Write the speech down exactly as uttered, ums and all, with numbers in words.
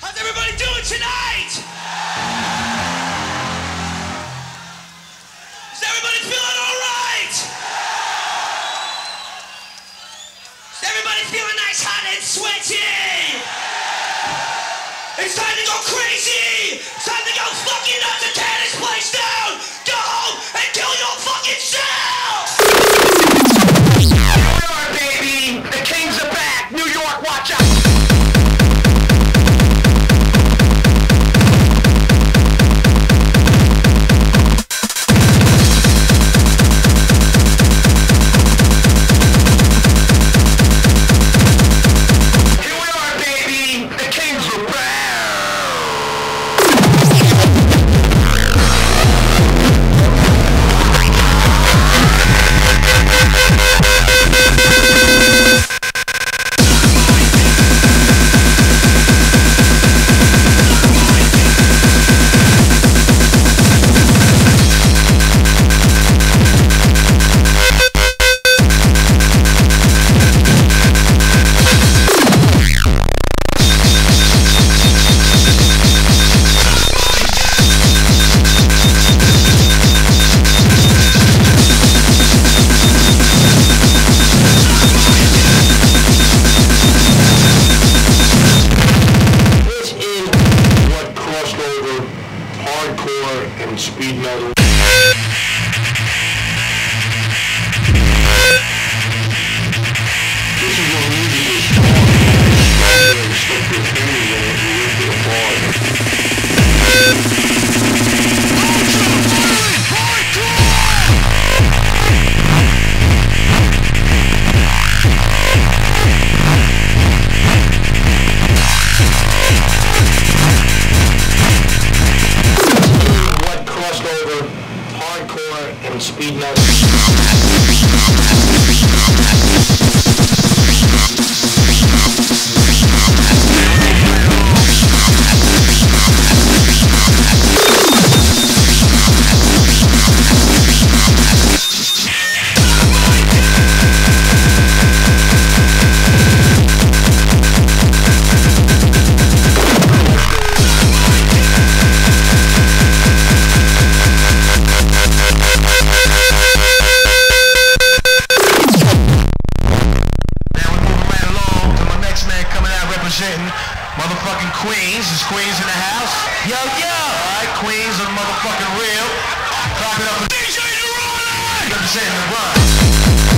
How's everybody doing tonight? Is everybody feeling all right? Is everybody feeling nice, hot, and sweaty? It's time to go crazy! It's time to go fucking nuts and tear this place down! Go home and kill your fucking self! Here we are, baby! The Kings are back! New York, watch out! And speed metal. This is what music is stronger and stuff with fingers in it and rip it apart. Hardcore and speed metal. Motherfucking Queens. Is Queens in the house? Yo, yo! Alright, Queens are motherfucking real. Clap it up for D J Neurotic! Representing the run.